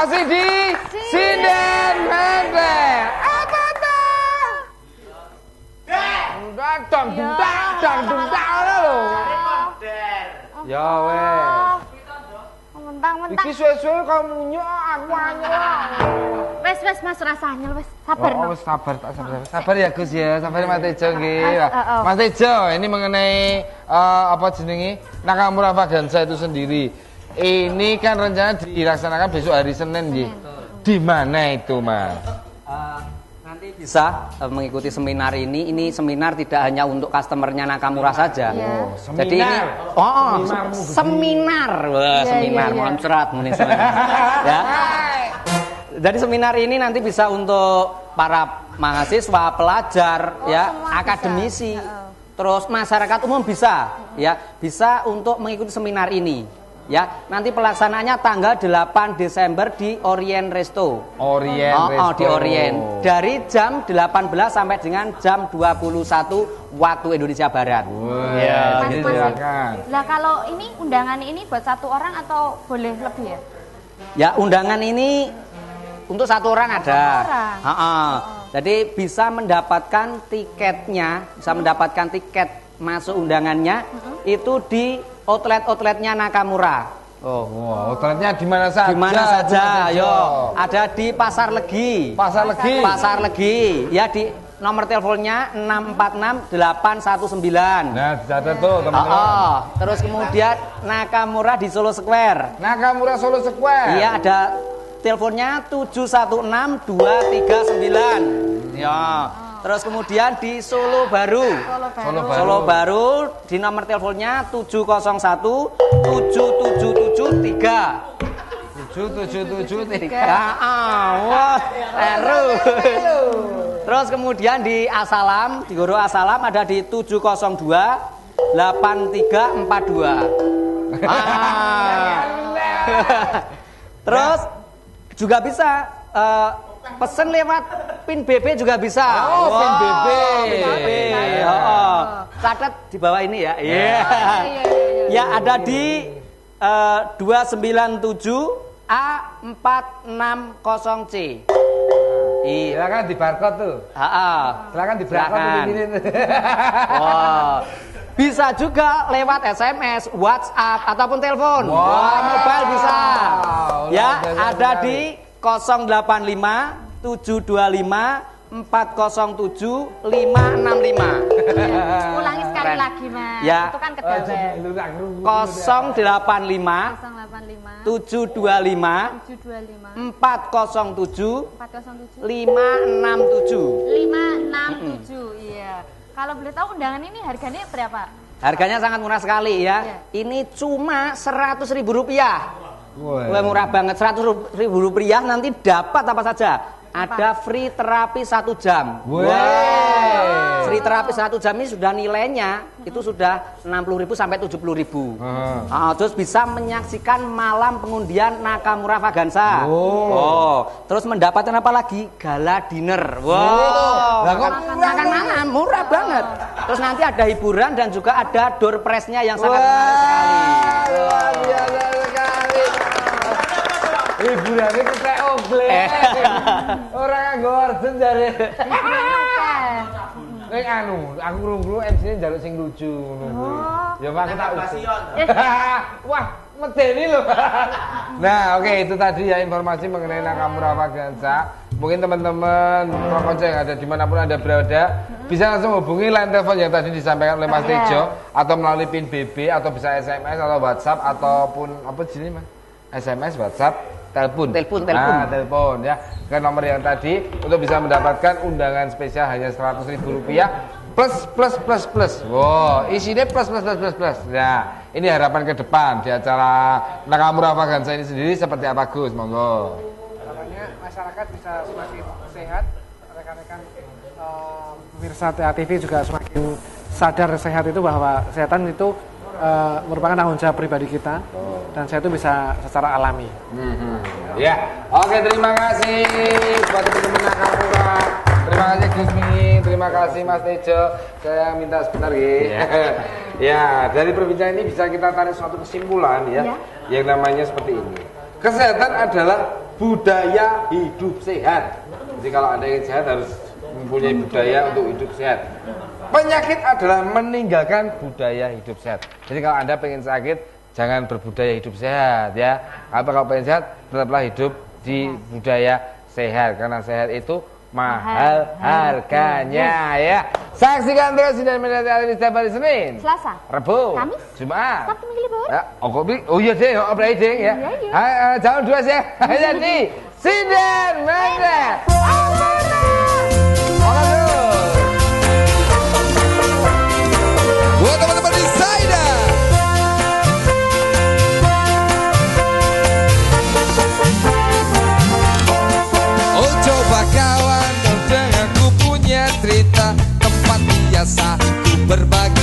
Masih di Sinden Mender. Apa tuh? Dang lho. Ya weh. Mentang-mentang. Iki suwe-suwe kamu nyok aku anyel. Wes Mas rasanya wes sabar no. Oh, sabar ya Gus ya. Sabar Mas Tejo nggih. Mas Tejo, ini mengenai apa jenenge Nakamura Vaganza itu sendiri. Ini kan rencana dilaksanakan besok hari Senin nggih. Di mana itu, Mas? Nanti bisa mengikuti seminar ini. Ini seminar tidak hanya untuk customernya Nakamura saja. Yeah. Seminar. Jadi ini seminar. Wah, seminar moncrat ya. Jadi seminar ini nanti bisa untuk para mahasiswa, pelajar, ya, akademisi, terus masyarakat umum bisa, ya, bisa untuk mengikuti seminar ini. Ya, nanti pelaksanaannya tanggal 8 Desember di Orient Resto. Resto. Di Orient. Dari jam 18 sampai dengan jam 21 waktu Indonesia Barat. Ya, Lah kalau ini undangan ini buat satu orang atau boleh lebih ya? Ya, undangan ini untuk satu orang ada. Jadi bisa mendapatkan tiketnya, bisa mendapatkan tiket masuk undangannya itu di outletnya Nakamura. Outletnya di mana saja? Di mana saja? Yo, ada di Pasar Legi. Pasar Legi. Ya, di nomor teleponnya 646819. Nah, dicatat tuh teman-teman. Terus kemudian Nakamura di Solo Square. Nakamura Solo Square. Iya, ada teleponnya 716239. Ya. Terus kemudian di Solo Baru. Solo Baru di nomor teleponnya 701 7773. 7773. Wah, seru. Terus kemudian di Asalam, di Goro Asalam ada di 702 8342. Terus juga bisa pesen lewat PIN BB juga bisa. PIN BB. Catat di bawah ini ya. Ya, ada di 297 A460C. Silakan di barcode tuh. Silakan di barcode ini. Bisa juga lewat SMS, WhatsApp ataupun telepon. Mobile bisa. Ya, ada di 085 725 407 565. Ulangi sekali lagi, Mas. Ya. Itu kan kedawet. 085 725 407 567. Iya. Kalau boleh tahu undangan ini harganya berapa? Harganya sangat murah sekali ya. Ini cuma Rp100.000. Wah, murah banget. Rp100.000 nanti dapat apa saja? Ada free terapi 1 jam. Free terapi 1 jam ini sudah nilainya itu sudah 60.000 sampai 70.000. Terus bisa menyaksikan malam pengundian Nakamura Vaganza. Terus mendapatkan apa lagi? Gala dinner. Makan malam murah banget. Terus nanti ada hiburan dan juga ada door prize-nya yang sangat menarik sekali. Luar biasa sekali. Hiburannya ketek ogle. Orang nganggo orden jare. Nek aku ngrunggu MC-ne njaluk sing lucu ngono. Ya Pak tak wah, medeni lho. Nah, oke, itu tadi ya informasi mengenai Nakamura Vaganza. Mungkin teman-teman Prokonco yang ada dimanapun Anda berada bisa langsung hubungi line telepon yang tadi disampaikan oleh Mas Tejo atau melalui PIN BB atau bisa SMS atau WhatsApp ataupun apa jenis Mas? SMS, WhatsApp, telepon ya ke nomor yang tadi untuk bisa mendapatkan undangan spesial hanya Rp100.000 plus. Wow, isinya plus. Nah, ini harapan ke depan di acara Nakamura Vaganza ini sendiri seperti apa Gus? Monggo. Harapannya masyarakat bisa semakin sehat, rekan-rekan pemirsa TA TV juga semakin sadar sehat itu bahwa kesehatan itu merupakan tanggung jawab pribadi kita dan saya itu bisa secara alami. Ya, oke, terima kasih buat teman-teman Nakamura. Terima kasih Gusmi, terima kasih Mas Tejo. Saya minta sebentar ya, dari perbincangan ini bisa kita tarik suatu kesimpulan ya, yang namanya seperti ini. Kesehatan adalah budaya hidup sehat. Jadi kalau Anda ingin sehat harus mempunyai budaya untuk hidup sehat. Penyakit adalah meninggalkan budaya hidup sehat. Jadi kalau Anda pengen sakit, jangan berbudaya hidup sehat ya. Kalau pengen sehat, tetaplah hidup di budaya sehat. Karena sehat itu mahal harganya ya. Saksikan terus di media televisi setiap hari Senin, Selasa, Rabu, Kamis, Jumat, Sabtu Minggu libur. Ya, oh iya deh, berarti deh ya. Jangan dua sih. Jadi Sinden Media. Buat teman-teman di Saida. Oh coba kawan, kau dengar ku punya cerita tempat biasa ku berbagi.